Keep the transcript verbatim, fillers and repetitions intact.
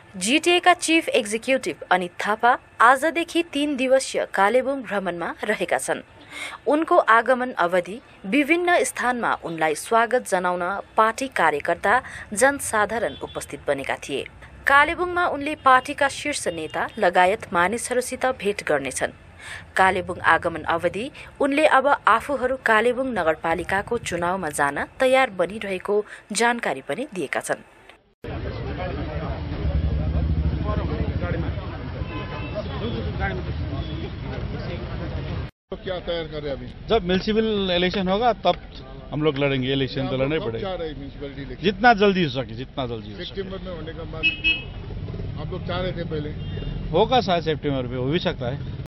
जीटीएका chief executive Anit Thapa आजदेखि तीन दिवसीय कालेबुङ भ्रमणमा रहेका छन्। उनको आगमन अवधि विभिन्न स्थानमा उनलाई स्वागत जनाउन पार्टी कार्यकर्ता जनसाधारण उपस्थित बनेका थिए। कालेबुङमा उनले पार्टीका शीर्ष नेता लगायत मानिसहरूसित भेट गर्नेछन्। कालेबुङ आगमन अवधि उनले अब आफूहरू कालेबुङ नगरपालिकाको चुनावमा जान तयार बनिरहेको जानकारी पनि दिएका छन्। तो क्या तैयार कर रहे हैं अभी? जब म्युनिसिपल इलेक्शन होगा तब हम लोग लड़ेंगे। इलेक्शन तो लड़ना ही पड़ेगा, म्युनिसिपैलिटी जितना जल्दी हो सके जितना जल्दी हो सके। सितंबर में होने का बाद आप लोग चाह रहे थे पहले, होगा शायद सितंबर में, हो भी सकता है।